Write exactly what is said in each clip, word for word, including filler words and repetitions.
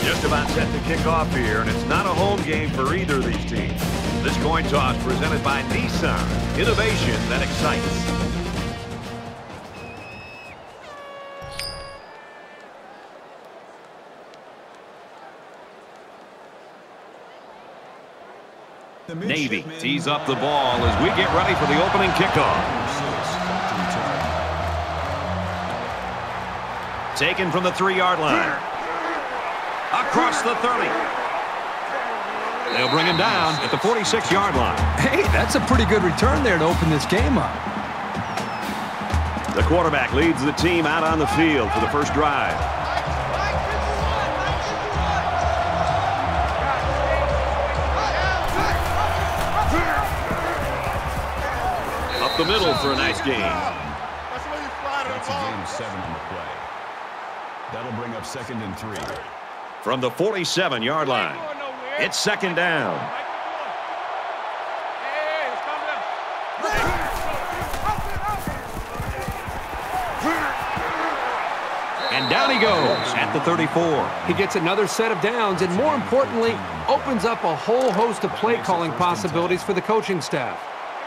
Just about set to kick off here, and it's not a home game for either of these teams. This coin toss presented by Nissan. Innovation that excites. Navy tees up the ball as we get ready for the opening kickoff. Taken from the three-yard line. Across the thirty. They'll bring him down at the forty-six-yard line. Hey, that's a pretty good return there to open this game up. The quarterback leads the team out on the field for the first drive. Up the middle for a nice gain. That's a gain of seven on the play. That'll bring up second and three. From the forty-seven-yard line, it's second down. And down he goes at the thirty-four. He gets another set of downs and, more importantly, opens up a whole host of play calling possibilities for the coaching staff.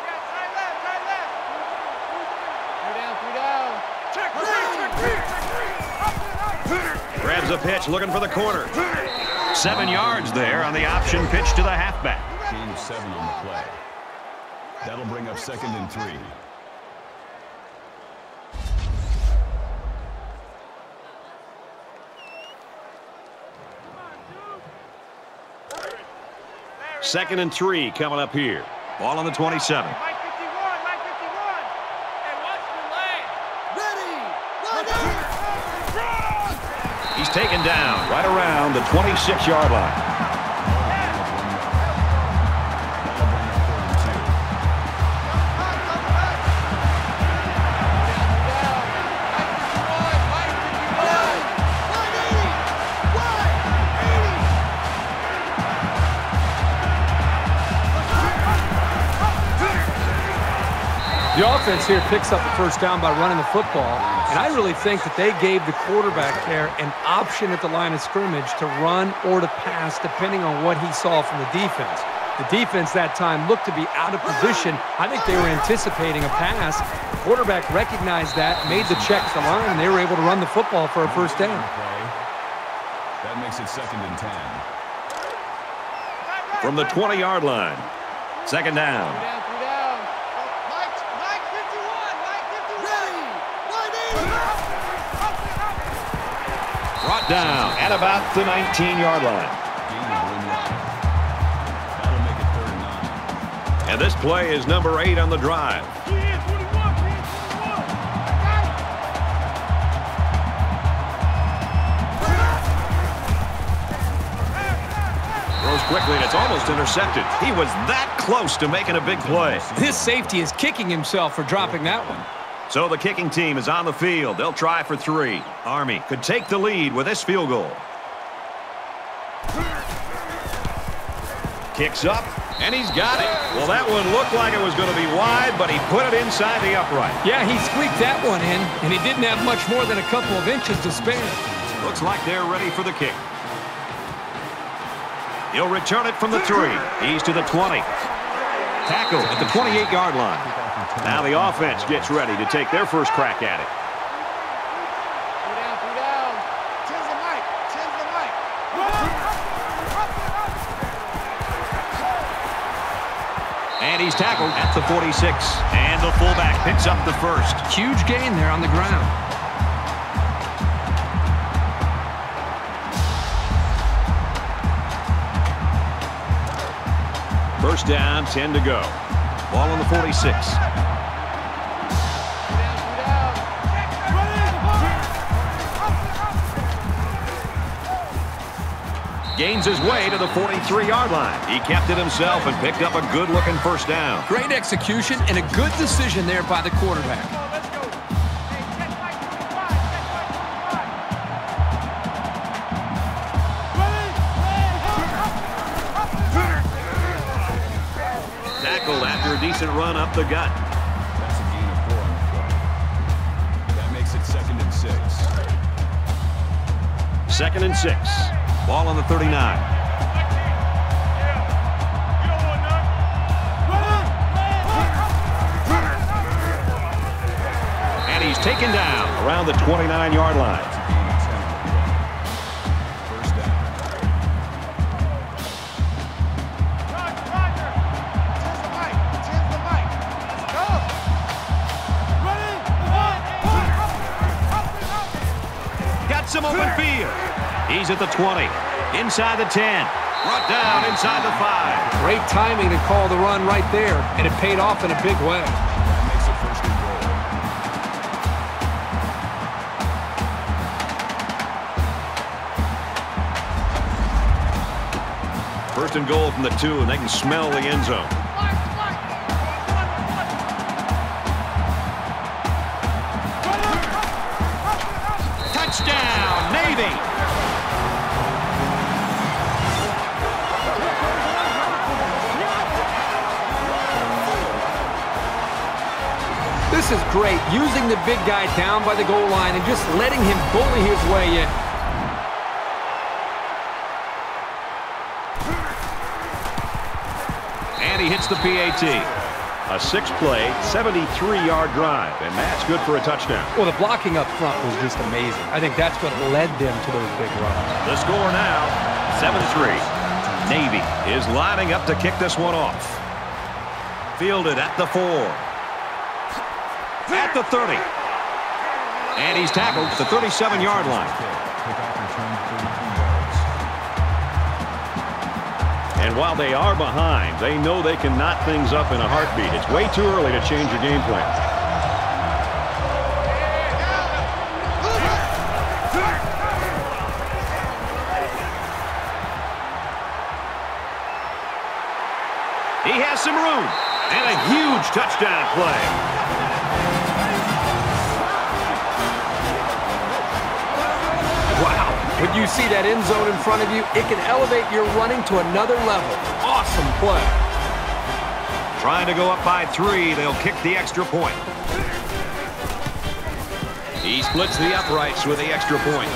Grabs a pitch, looking for the corner. Seven yards there on the option pitch to the halfback. Gain of seven on the play. That'll bring up second and three. Second and three coming up here. Ball on the twenty-seven. He's taken down right around the twenty-six-yard line. The offense here picks up the first down by running the football, and I really think that they gave the quarterback there an option at the line of scrimmage to run or to pass depending on what he saw from the defense. The defense that time looked to be out of position. I think they were anticipating a pass. The quarterback recognized that, made the check at the line, and they were able to run the football for a first down. That makes it second and ten. From the twenty-yard line, second down. Brought down at about the nineteen-yard line. That'll make it third and nine. And this play is number eight on the drive. Throws quickly, and it's almost intercepted. He was that close to making a big play. This safety is kicking himself for dropping that one. So the kicking team is on the field. They'll try for three. Army could take the lead with this field goal. Kicks up, and he's got it. Well, that one looked like it was going to be wide, but he put it inside the upright. Yeah, he squeaked that one in, and he didn't have much more than a couple of inches to spare. Looks like they're ready for the kick. He'll return it from the three. He's to the twenty. Tackle at the twenty-eight-yard line. Now the offense gets ready to take their first crack at it. And he's tackled at the forty-six. And the fullback picks up the first. Huge gain there on the ground. First down, ten to go. Ball on the forty-six. Gains his way to the forty-three-yard line. He kept it himself and picked up a good-looking first down. Great execution and a good decision there by the quarterback. Tackle after a decent run up the gut. That's a gain of four on the play. That makes it second and six. Second and six. Ball on the thirty-nine. And he's taken down around the twenty-nine yard line. Some open field. He's at the twenty. Inside the ten. Brought down inside the five. Great timing to call the run right there, and it paid off in a big way. That makes it first and goal. First and goal from the two, and they can smell the end zone. Touchdown, Navy! This is great, using the big guy down by the goal line and just letting him bully his way in. And he hits the P A T. A six-play, seventy-three yard drive, and that's good for a touchdown. Well, the blocking up front was just amazing. I think that's what led them to those big runs. The score now, seven three. Navy is lining up to kick this one off. Fielded at the four. At the thirty. And he's tackled at the thirty-seven yard line. And while they are behind, they know they can knot things up in a heartbeat. It's way too early to change your game plan. He has some room. And a huge touchdown play. When you see that end zone in front of you, it can elevate your running to another level. Awesome play. Trying to go up by three. They'll kick the extra point. He splits the uprights with the extra point.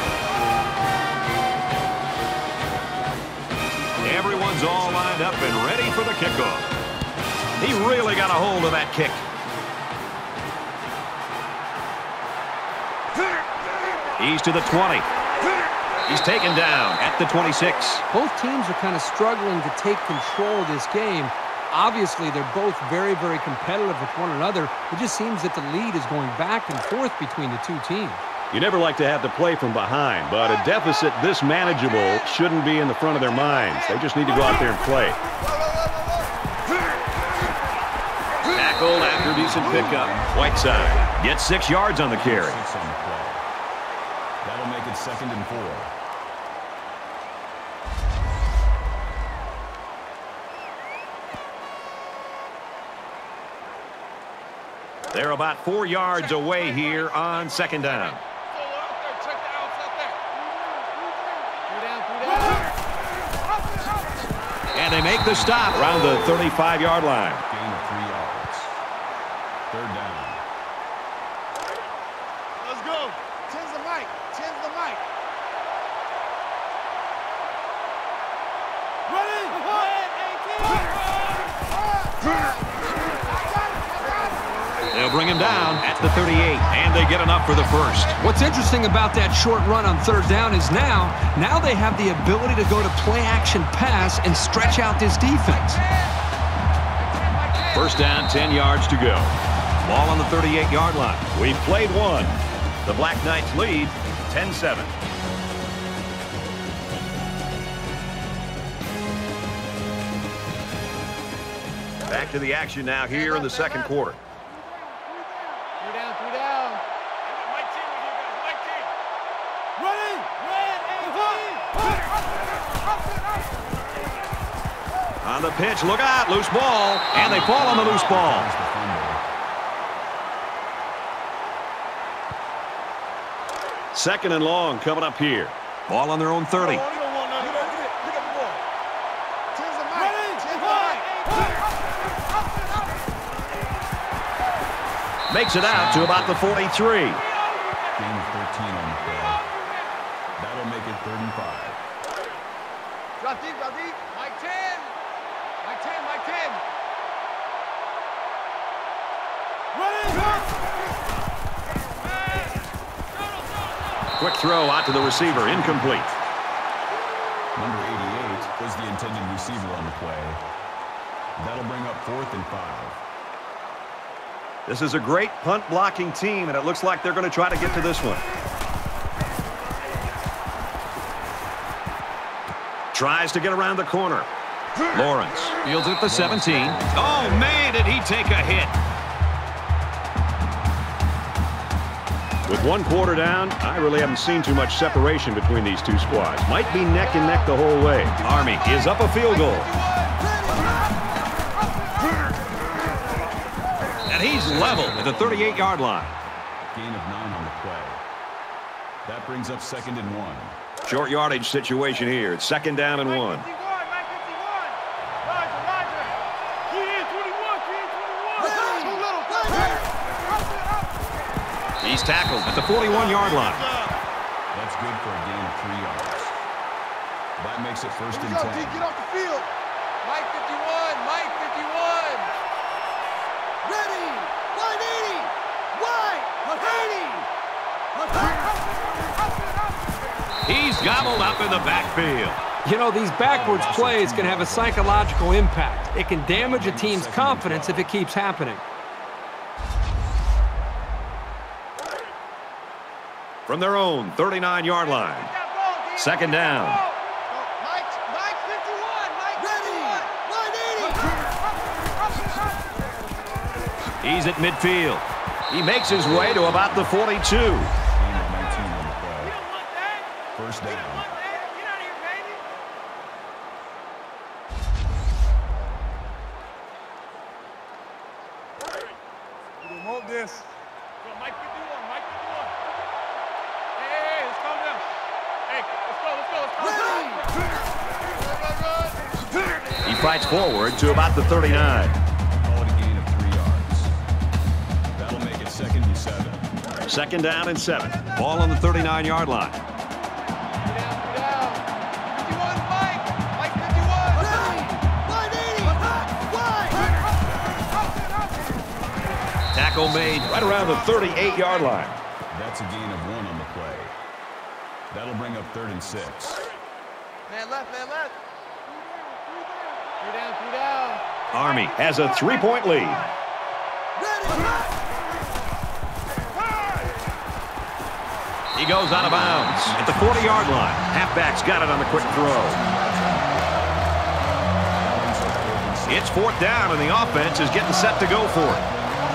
Everyone's all lined up and ready for the kickoff. He really got a hold of that kick. He's to the twenty. He's taken down at the twenty-six. Both teams are kind of struggling to take control of this game. Obviously, they're both very, very competitive with one another. It just seems that the lead is going back and forth between the two teams. You never like to have to play from behind, but a deficit this manageable shouldn't be in the front of their minds. They just need to go out there and play. Tackled after decent pickup. Whiteside gets six yards on the carry. That'll make it second and four. They're about four yards away here on second down. And they make the stop around the thirty-five yard line. Gain of three yards. Third down. Let's go. Ten's the mic. Ten's the mic. They'll bring him down at the thirty-eight, and they get enough for the first. What's interesting about that short run on third down is now, now they have the ability to go to play-action pass and stretch out this defense. First down, ten yards to go. Ball on the thirty-eight yard line. We've played one. The Black Knights lead ten seven. Back to the action now here in the second quarter. Three down, three down. Mike team with you guys. Mike team. Running. Red eighteen. On the pitch, look out, loose ball, and they fall on the loose ball. Second and long coming up here. Ball on their own thirty. Makes it out to about the forty-three. Gain of thirteen on the play. That'll make it third and five. deep, go deep. Mike ten. Mike ten, Mike ten. Quick throw out to the receiver, incomplete. Number eighty-eight was the intended receiver on the play. That'll bring up fourth and five. This is a great punt blocking team, and it looks like they're going to try to get to this one. Tries to get around the corner. Lawrence fields it at the seventeen. Oh, man, did he take a hit. With one quarter down, I really haven't seen too much separation between these two squads. Might be neck and neck the whole way. Army is up a field goal. And he's level at the thirty-eight yard line. Gain of nine on the play. That brings up second and one. Short yardage situation here. It's second down and one. He's tackled at the forty-one yard line. That's good for a gain of three yards. That makes it first and ten. Get off the field. Mike fifty-one, Mike fifty-one. Ready. one eighty. Wide. one eighty. He's gobbled up in the backfield. You know, these backwards plays can have a psychological impact. It can damage a team's confidence if it keeps happening. From their own thirty-nine yard line. Second down. Mike, Mike fifty-one, Mike fifty-one. one eighty. He's at midfield. He makes his way to about the forty-two. Gain of nineteen on the play. First down. Get out of here, baby. Remote this. Mike fifty-one, Mike fifty-one. Hey, hey, hey, let's calm down. Hey, let's go, let's go, let's go. Good, good, good. He fights forward to about the thirty-nine. Call it a gain of three yards. That'll make it second and seven. Second down and seven. Ball on the thirty-nine yard line. Get down, get down. fifty-one, Mike. Mike fifty-one. one eighty. Tackle made right around the thirty-eight yard line. That's a gain of one on the play. That'll bring up third and six. Man left, man left. Three down, three down. Army has a three-point lead. He goes out of bounds at the forty yard line. Halfback's got it on the quick throw. It's fourth down, and the offense is getting set to go for it.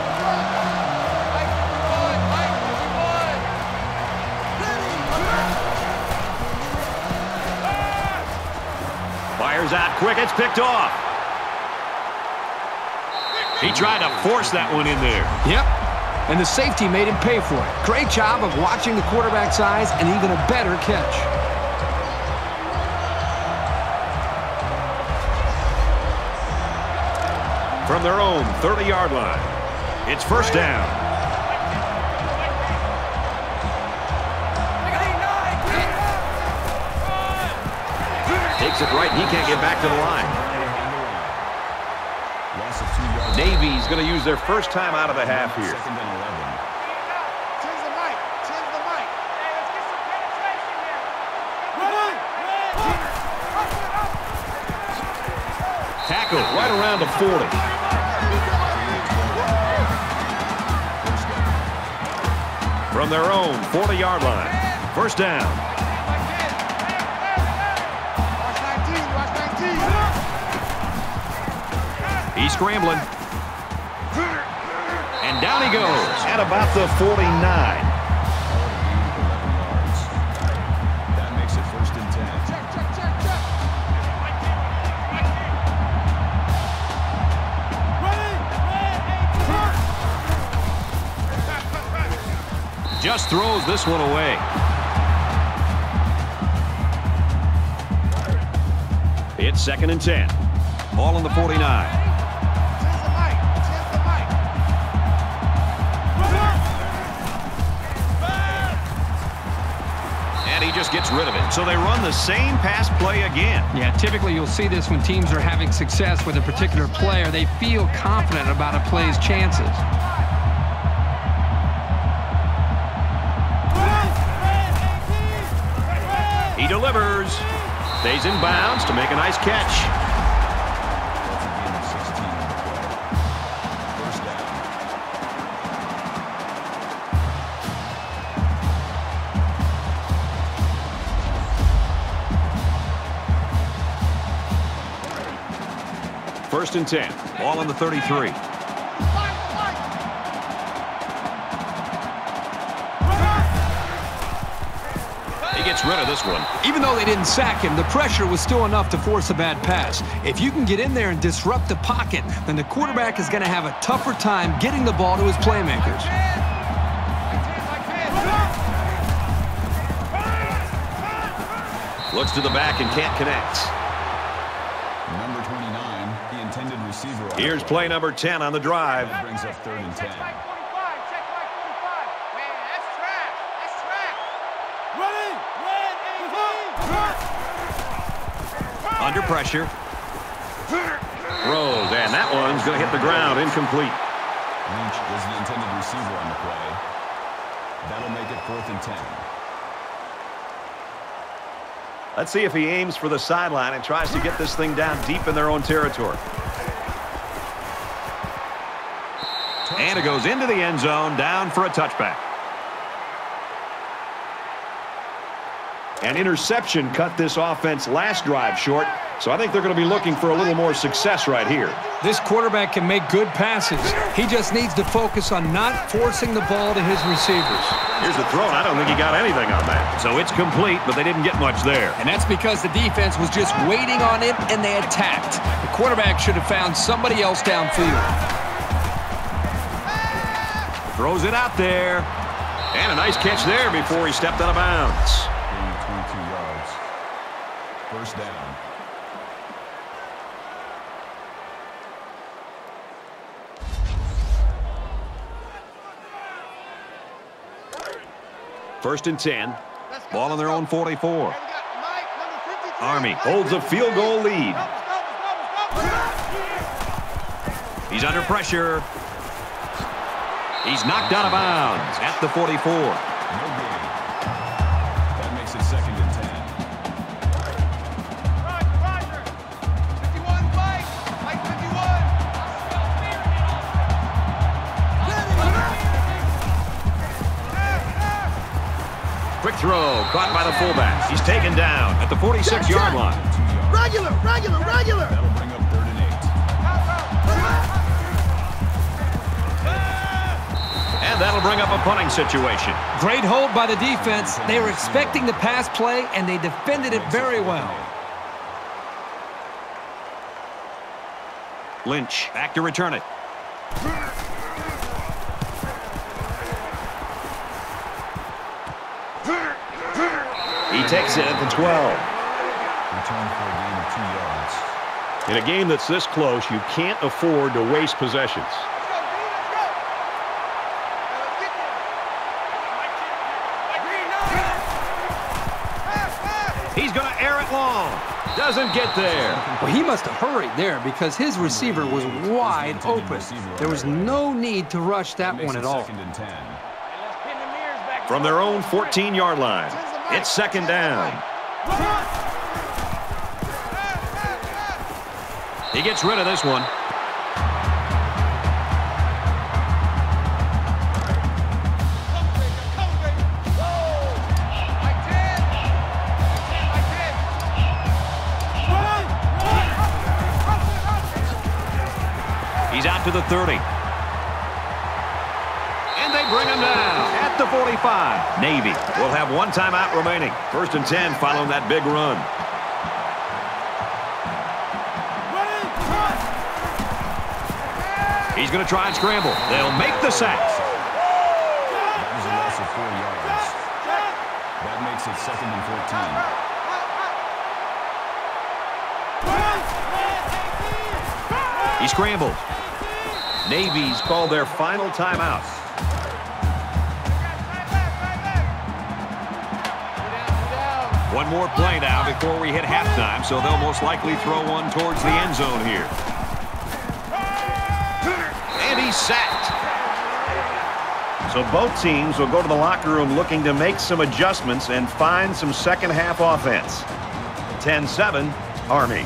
Fires out quick. It's picked off. He tried to force that one in there. Yep. And the safety made him pay for it. Great job of watching the quarterback's eyes and even a better catch. From their own thirty yard line. It's first down. Takes it right. He can't get back to the line. Loss of two yards. Navy's going to use their first time out of the half here. Second and eleven. Change the mic. Change the mic. Hey, let's get some penetration here. Tackle right around the forty. From their own forty yard line. First down. Watch nineteen, watch nineteen. He's scrambling. And down he goes at about the forty-nine. That makes it first and ten. Check, check, check, check. Just throws this one away. It's second and ten. Ball on the forty-nine. Change the mic. Change the mic. And he He just gets rid of it. So they run the same pass play again. Yeah, typically you'll see this when teams are having success with a particular player. They feel confident about a play's chances. He delivers. Stays in bounds to make a nice catch. First and ten. Ball on the thirty-three. He gets rid of this one. Even though they didn't sack him, the pressure was still enough to force a bad pass. If you can get in there and disrupt the pocket, then the quarterback is going to have a tougher time getting the ball to his playmakers. Looks to the back and can't connect. Number twenty-nine, the intended receiver. Here's play number ten on the drive. That brings up third and ten. Under pressure. Throws, and that one's going to hit the ground. Incomplete. Lynch was the intended receiver on the play. That'll make it fourth and ten. Let's see if he aims for the sideline and tries to get this thing down deep in their own territory. And it goes into the end zone, down for a touchback. An interception cut this offense last drive short, so I think they're going to be looking for a little more success right here. This quarterback can make good passes. He just needs to focus on not forcing the ball to his receivers. Here's the throw, and I don't think he got anything on that. So it's complete, but they didn't get much there. And that's because the defense was just waiting on it, and they attacked. The quarterback should have found somebody else downfield. Throws it out there. And a nice catch there before he stepped out of bounds. twenty-two yards. First down. First and ten. Ball on their own forty-four. Army holds a field goal lead. He's under pressure. He's knocked out of bounds at the forty-four. No gain. That makes it second and ten. fifty-one, Mike. Mike fifty-one. Quick throw, caught by the fullback. He's taken down at the forty-six yard line. Regular, regular, regular. That'll bring up third and eight. And that'll bring up a punting situation. Great hold by the defense. They were expecting the pass play, and they defended it very well. Lynch back to return it. He takes it at the twelve. Return for a gain of two yards. In a game that's this close, you can't afford to waste possessions. He's going to air it long. Doesn't get there. Well, he must have hurried there because his receiver was wide open. There was no need to rush that one at all. Second and ten. From their own fourteen yard line, it's second down. He gets rid of this one. He's out to the thirty. And they bring him down at the forty-five. Navy will have one timeout remaining. First and ten following that big run. He's going to try and scramble. They'll make the sack. That was a loss of four yards. That makes it second and fourteen. He scrambles. Navy's called their final timeout. One more play now before we hit halftime, so they'll most likely throw one towards the end zone here. And he's sacked. So both teams will go to the locker room looking to make some adjustments and find some second half offense. ten seven, Army.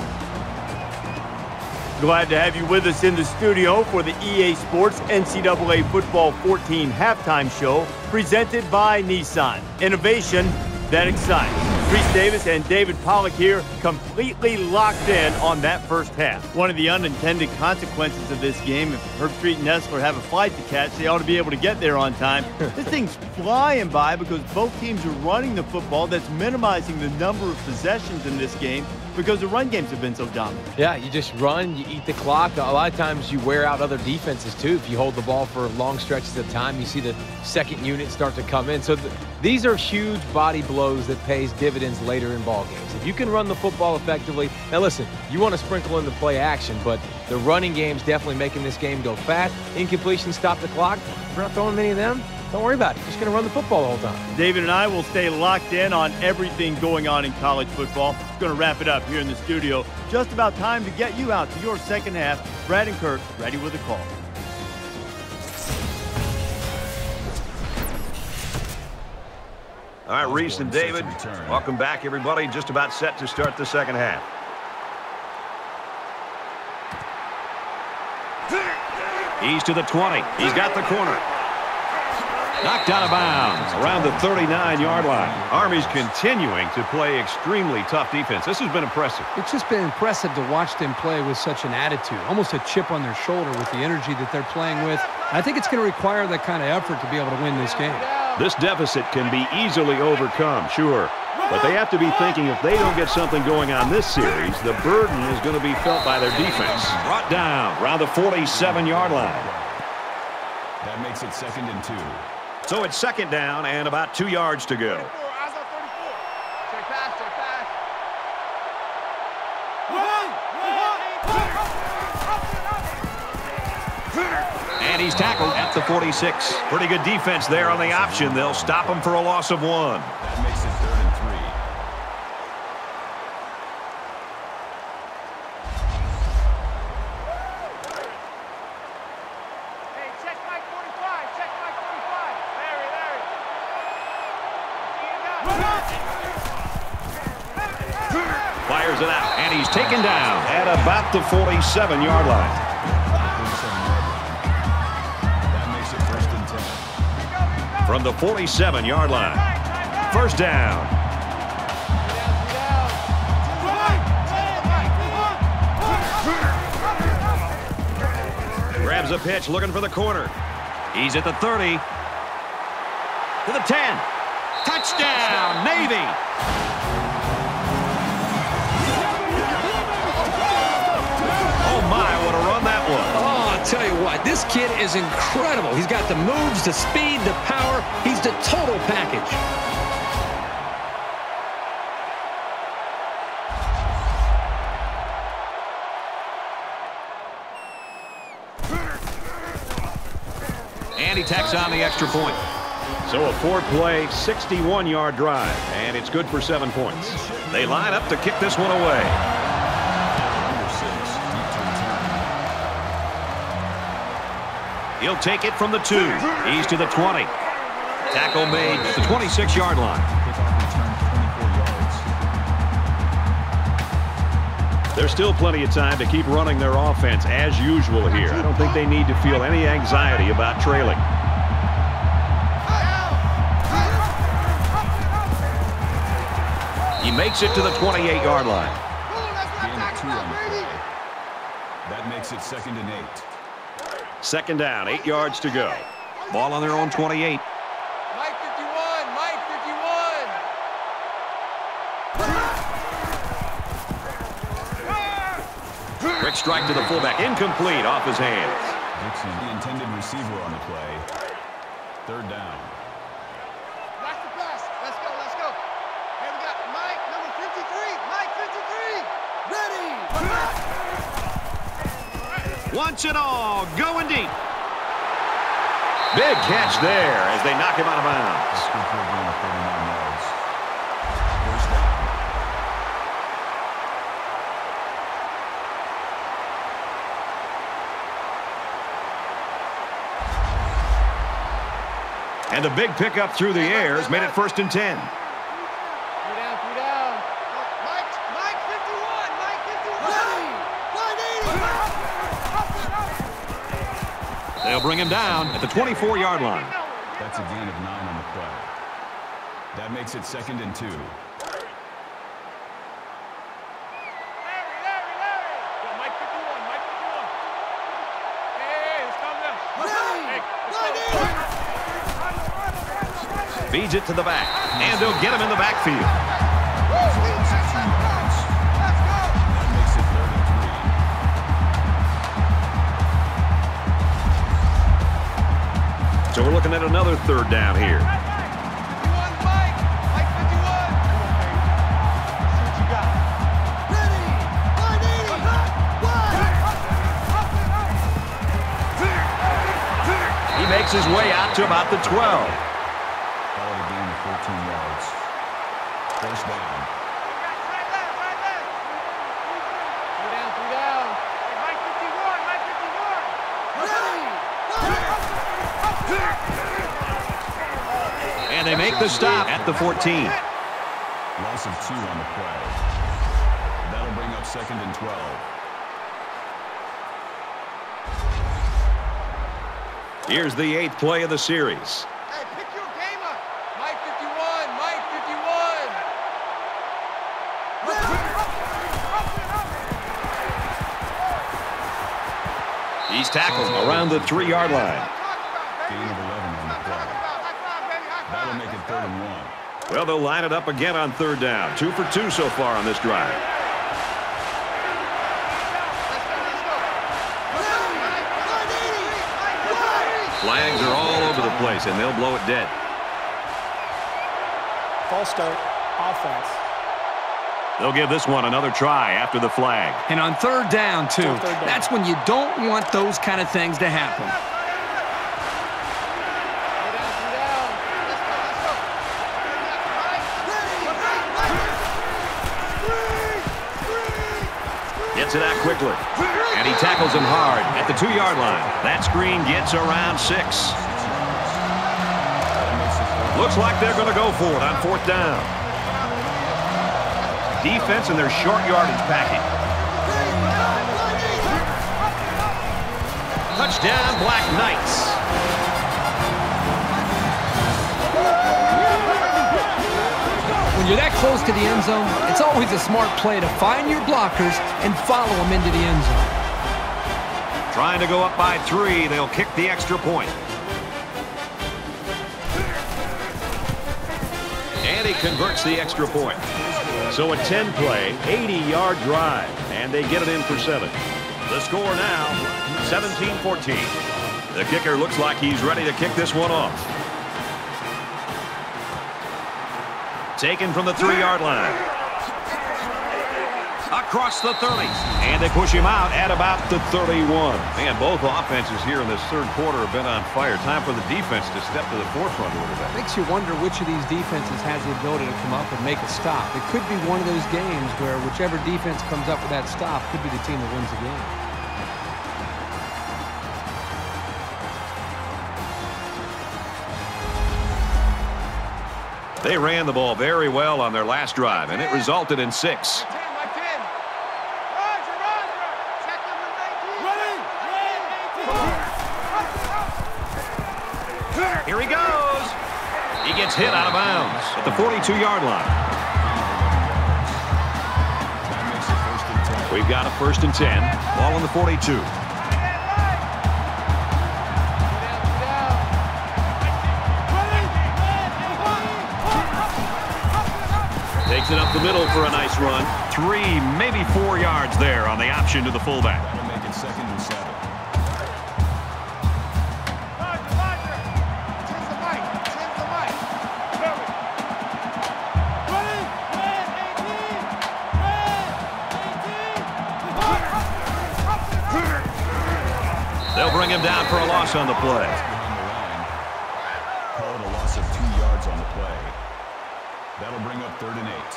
Glad to have you with us in the studio for the E A Sports N C double A Football fourteen halftime show presented by Nissan. Innovation that excites. Reese Davis and David Pollack here, completely locked in on that first half. One of the unintended consequences of this game, if Herbstreit and Nessler have a flight to catch, they ought to be able to get there on time. This thing's flying by because both teams are running the football. That's minimizing the number of possessions in this game because the run games have been so dominant. Yeah, you just run, you eat the clock. A lot of times you wear out other defenses too. If you hold the ball for long stretches of time, you see the second unit start to come in. So th these are huge body blows that pays dividends later in ball games. If you can run the football effectively, now listen, you want to sprinkle in the play action, but the running game's definitely making this game go fast. Incompletion, stop the clock. We're not throwing many of them. Don't worry about it. Just going to run the football the whole time. David and I will stay locked in on everything going on in college football. It's going to wrap it up here in the studio. Just about time to get you out to your second half. Brad and Kirk ready with a call. All right, Reese and David, welcome back, everybody. Just about set to start the second half. He's to the twenty. He's got the corner. Knocked out of bounds around the thirty-nine yard line. Army's continuing to play extremely tough defense. This has been impressive. It's just been impressive to watch them play with such an attitude, almost a chip on their shoulder with the energy that they're playing with. I think it's going to require that kind of effort to be able to win this game. This deficit can be easily overcome, sure. But they have to be thinking if they don't get something going on this series, the burden is going to be felt by their defense. Brought down around the forty-seven yard line. That makes it second and two. So it's second down and about two yards to go. And he's tackled at the forty-six. Pretty good defense there on the option. They'll stop him for a loss of one. That makes it third and three. Hey, check Mike forty-five. Check Mike forty-five. Larry, Larry. Fires it out, and he's taken down at about the forty-seven yard line. From the forty-seven yard line. First down. Grabs a pitch, looking for the corner. He's at the thirty. To the ten. Touchdown, Navy! Oh my, what a run that was. Oh, I'll tell you what, this kid is incredible. He's got the moves, the speed, the power. He's the total package. And he tacks on the extra point. So a four-play, sixty-one yard drive, and it's good for seven points. They line up to kick this one away. He'll take it from the two. He's to the twenty. Tackle made at the twenty-six yard line. There's still plenty of time to keep running their offense as usual here. I don't think they need to feel any anxiety about trailing. He makes it to the twenty-eight yard line. That makes it second and eight. Second down, eight yards to go. Ball on their own twenty-eight. Mike fifty-one. Mike fifty-one. Quick strike to the fullback. Incomplete off his hands. Dixon, the intended receiver on the play. Third down. Back to pass. Let's go. Let's go. Here we got Mike, number fifty-three. Mike fifty-three. Ready. Wants it all. Going deep. Big catch there as they knock him out of bounds. First down. And the big pickup through the air has made it first and ten. Three down, three down. Mike, Mike fifty-one, Mike fifty-one. They'll bring him down at the twenty-four yard line. That's a gain of nine on the play. That makes it second and two. Feeds it to the back, and they'll get him in the backfield. That makes it third and three. So we're looking at another third down here. fifty-one, Mike. Mike fifty-one. See what you got. Ready. one eighty. One. He makes his way out to about the twelve. Call it a gain of fourteen yards. First down. Right left, right left. Three down, three down. Mike fifty-one, Mike fifty-one. Ready. And they make the stop at the fourteen. Loss of two on the play. That'll bring up second and twelve. Here's the eighth play of the series. Hey, pick your game up. Mike fifty-one, Mike fifty-one. He's tackled around the three yard line. Gain of eleven on the play. That'll make it third and one. Well, they'll line it up again on third down. Two for two so far on this drive. Flags are all over the place, and they'll blow it dead. False start, offense. They'll give this one another try after the flag. And on third down, too. On third down. That's when you don't want those kind of things to happen. Gets it out quickly. And he tackles him hard at the two yard line. That screen gets around six. Looks like they're going to go for it on fourth down. Defense and their short yardage packing. Touchdown, Black Knights. When you're that close to the end zone, it's always a smart play to find your blockers and follow them into the end zone. Trying to go up by three. They'll kick the extra point. And he converts the extra point. So a ten play, eighty yard drive. And they get it in for seven. The score now, seventeen fourteen. The kicker looks like he's ready to kick this one off. Taken from the three yard line. Across the thirty. And they push him out at about the thirty-one. Man, both offenses here in this third quarter have been on fire. Time for the defense to step to the forefront a little bit. Makes you wonder which of these defenses has the ability to come up and make a stop. It could be one of those games where whichever defense comes up with that stop could be the team that wins the game. They ran the ball very well on their last drive, and it resulted in six. Here he goes. He gets hit out of bounds at the forty-two yard line. We've got a first and ten. Ball on the forty-two. Takes it up the middle for a nice run. Three, maybe four yards there on the option to the fullback. That'll make it second and seven. They'll bring him down for a loss on the play. Call it a loss of two yards on the play. That'll bring up third and eight.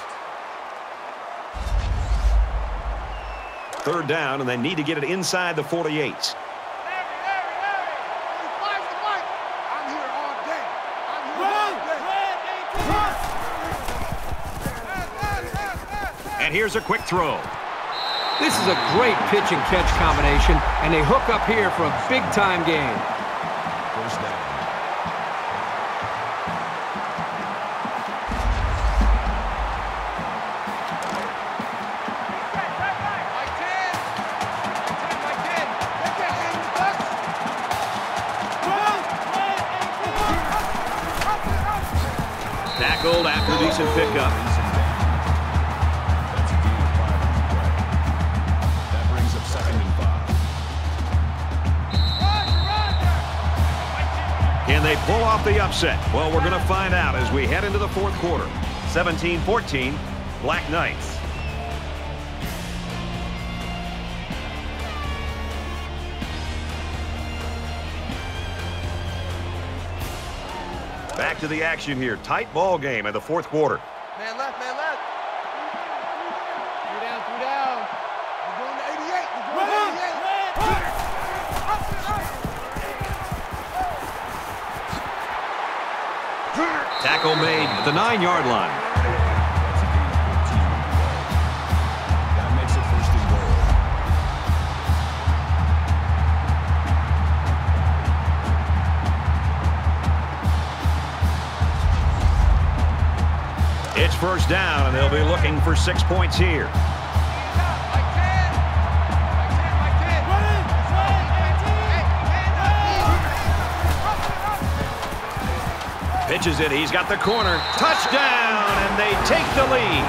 Third down, and they need to get it inside the forty-eight. I'm here all day. here's a quick throw. This is a great pitch and catch combination, and they hook up here for a big-time gain. First down. Tackled after a decent pickup. That's a gain of five on the play. That brings up second and five. Can they pull off the upset? Well, we're going to find out as we head into the fourth quarter. seventeen fourteen, Black Knights. Back to the action here. Tight ball game in the fourth quarter. Man left, man left. Three down, three down. We're going to eighty-eight. We're going to eighty-eight. Tackle made at the nine-yard line. That's a gain of fifteen on the play. That makes it first and goal. It's first down, and they'll be looking for six points here. Pitches it. He's got the corner. Touchdown, and they take the lead.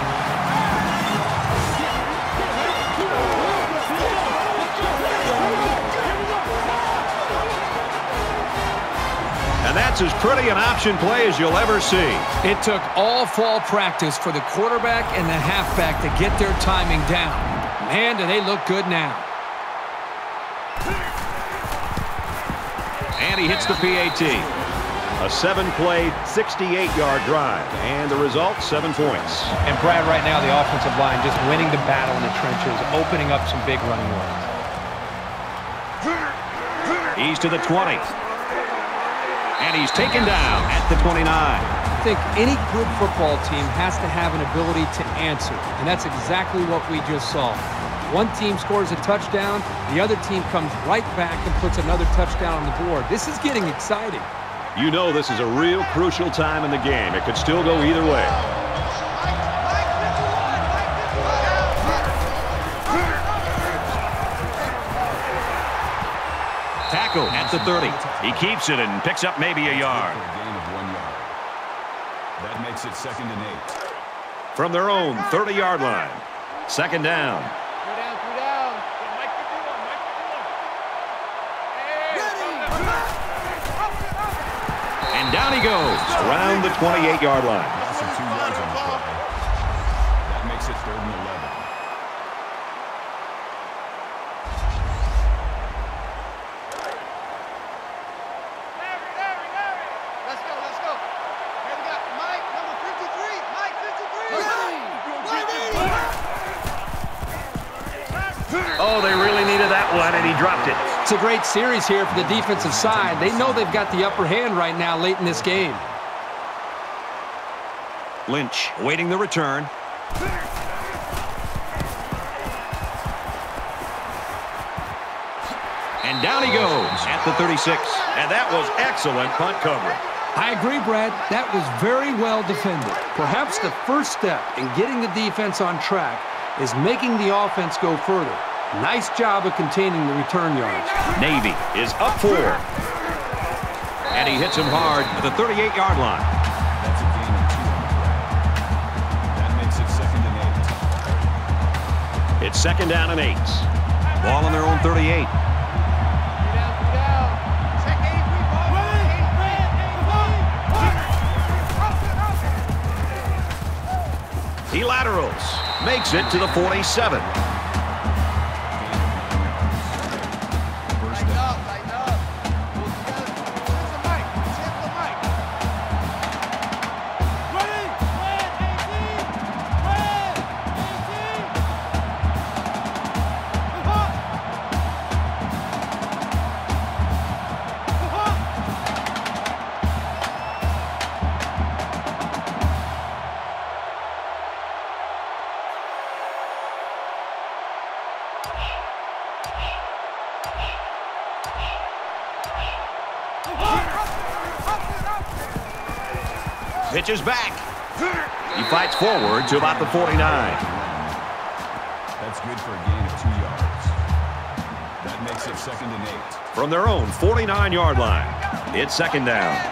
And that's as pretty an option play as you'll ever see. It took all fall practice for the quarterback and the halfback to get their timing down. Man, do they look good now. And he hits the P A T. A seven-play, sixty-eight-yard drive. And the result, seven points. And Brad, right now, the offensive line just winning the battle in the trenches, opening up some big running lanes. He's to the twenty. And he's taken down at the twenty-nine. I think any good football team has to have an ability to answer, and that's exactly what we just saw. One team scores a touchdown, the other team comes right back and puts another touchdown on the board. This is getting exciting. You know this is a real crucial time in the game. It could still go either way. Tackle at the thirty. He keeps it and picks up maybe a yard. For a gain of one yard. That makes it second and eight. From their own thirty-yard line. Second down. Three down, three down. Mike fifty-one, Mike fifty-one. And down he goes around the twenty-eight-yard line. Loss of two yards on the play. That makes it third and eleven. Let's go, let's go. Here we got Mike, number fifty-three. Mike, fifty-three. Oh, they really needed that one, and he dropped it. It's a great series here for the defensive side. They know they've got the upper hand right now late in this game. Lynch awaiting the return. And down he goes at the thirty-six. And that was excellent punt coverage. I agree, Brad. That was very well defended. Perhaps the first step in getting the defense on track is making the offense go further. Nice job of containing the return yards. Navy is up four. And he hits him hard at the thirty-eight-yard line. That's a gain of two on the play. That makes it second and eight. It's second down and eight. Ball on their own thirty-eight. Three down, three down. Check eighty-three, ball. eighty-three. He laterals. Makes it to the forty-seven. Lighten up, lighten up. Pull together. Here's the mic. Check the mic. Ready? Red eighteen. Red eighteen. Uh-huh. Uh-huh. Pitches back. He fights forward to about the forty-nine. That's good for a gain of two yards. That makes it second and eight. From their own forty-nine yard line, it's second down.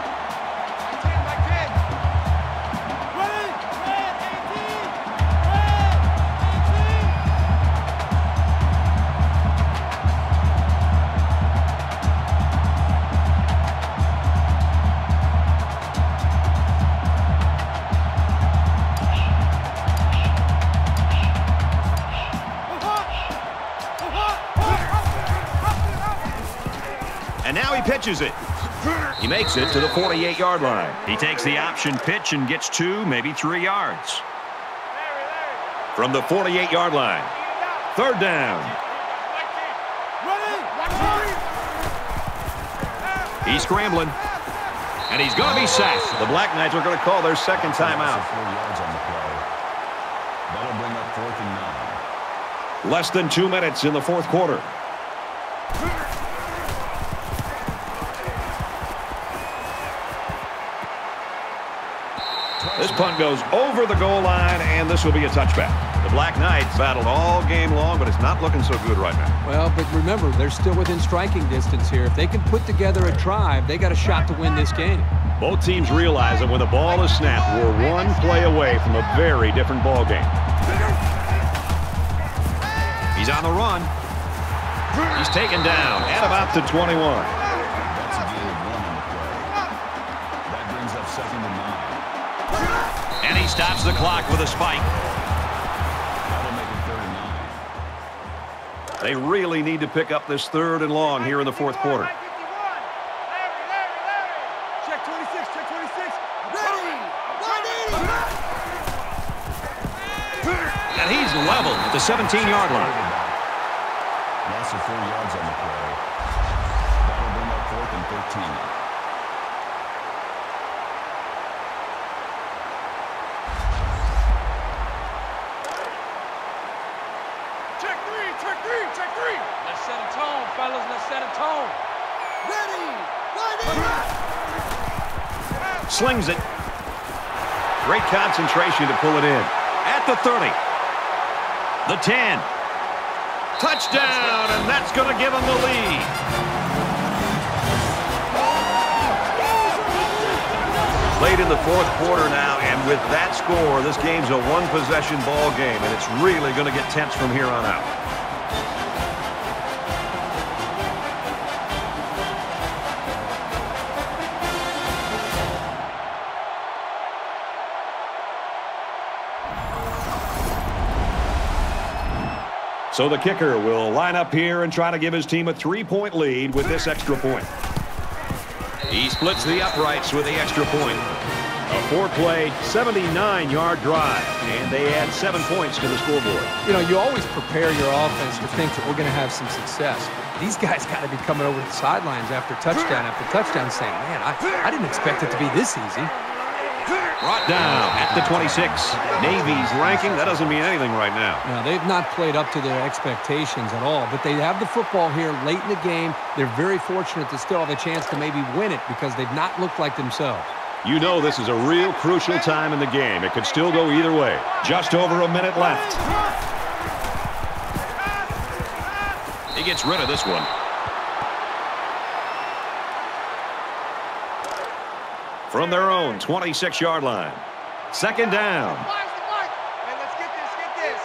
And now he pitches it. He makes it to the forty-eight yard line. He takes the option pitch and gets two, maybe three yards. From the forty-eight yard line, third down. He's scrambling. And he's going to be sacked. The Black Knights are going to call their second timeout. Four yards on the play. That'll bring up fourth and nine. Less than two minutes in the fourth quarter. This punt goes over the goal line, and this will be a touchback. The Black Knights battled all game long, but it's not looking so good right now. Well, but remember, they're still within striking distance here. If they can put together a drive, they got a shot to win this game. Both teams realize that when the ball is snapped, we're one play away from a very different ball game. He's on the run. He's taken down at about the twenty-one. That's a gain of one on the play. That brings up second and nine. And he stops the clock with a spike. That'll make it third and nine. They really need to pick up this third and long here in the fourth quarter. Check twenty-six, check twenty-six. Ready! one eighty! And he's level at the seventeen yard line. Loss of four yards on the play. That'll bring up fourth and thirteen. Check three, check three, check three. Let's set a tone, fellas. Let's set a tone. Ready! one eighty! Slings it. Great concentration to pull it in. At the thirty. The ten. Touchdown, and that's going to give them the lead. Late in the fourth quarter now, and with that score, this game's a one-possession ball game, and it's really going to get tense from here on out. So the kicker will line up here and try to give his team a three-point lead with this extra point. He splits the uprights with the extra point. A four-play, seventy-nine yard drive, and they add seven points to the scoreboard. You know, you always prepare your offense to think that we're going to have some success. These guys got to be coming over the sidelines after touchdown after touchdown saying, man, I, I didn't expect it to be this easy. Brought down at the twenty-six. Navy's ranking, that doesn't mean anything right now. Now, they've not played up to their expectations at all, but they have the football here late in the game. They're very fortunate to still have a chance to maybe win it because they've not looked like themselves. You know this is a real crucial time in the game. It could still go either way. Just over a minute left. He gets rid of this one. From their own twenty-six yard line. Second down. Watch the mark. Hey, let's get this, get this.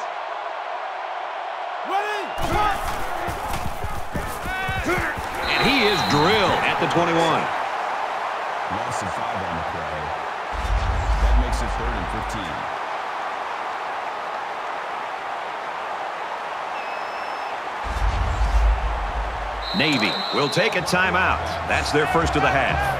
Ready? And he is drilled at the twenty-one. Loss of five on the play. That makes it third and fifteen. Navy will take a timeout. That's their first of the half.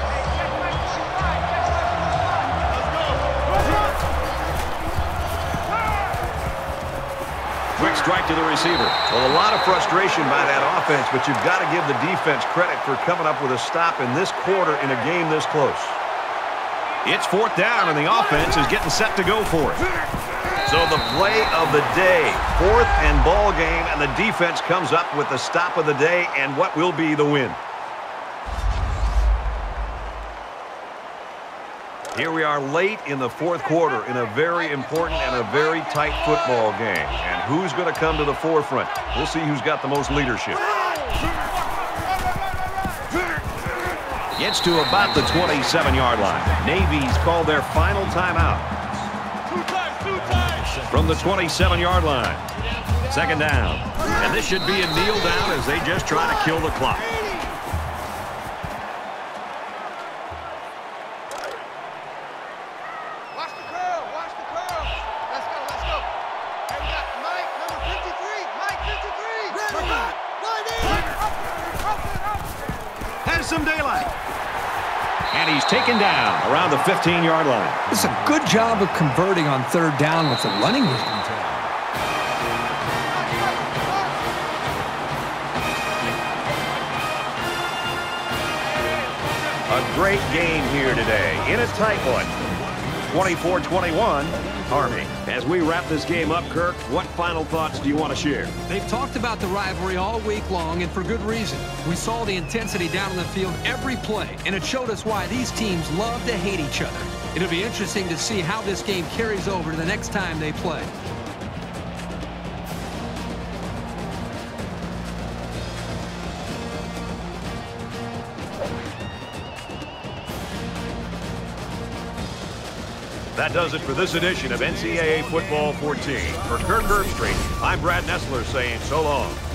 Quick strike to the receiver. Well, a lot of frustration by that offense, but you've got to give the defense credit for coming up with a stop in this quarter in a game this close. It's fourth down, and the offense is getting set to go for it. So the play of the day, fourth and ball game, and the defense comes up with the stop of the day and what will be the win. Here we are late in the fourth quarter in a very important and a very tight football game. And who's going to come to the forefront? We'll see who's got the most leadership. Gets to about the twenty-seven yard line. Navy's called their final timeout. From the twenty-seven yard line. Second down. And this should be a kneel down as they just try to kill the clock. Watch the curl. Watch the curl. Let's go. Let's go. Hey, we got Mike, number fifty-three. Mike, fifty-three. Has some daylight. And he's taken down around the fifteen yard line. It's a good job of converting on third down with the running game. A great game here today in a tight one. twenty-four twenty-one, Army. As we wrap this game up, Kirk, what final thoughts do you want to share? They've talked about the rivalry all week long, and for good reason. We saw the intensity down on the field every play, and it showed us why these teams love to hate each other. It'll be interesting to see how this game carries over to the next time they play. That does it for this edition of N C double A Football fourteen. For Kirk Herbstreit, I'm Brad Nessler saying so long.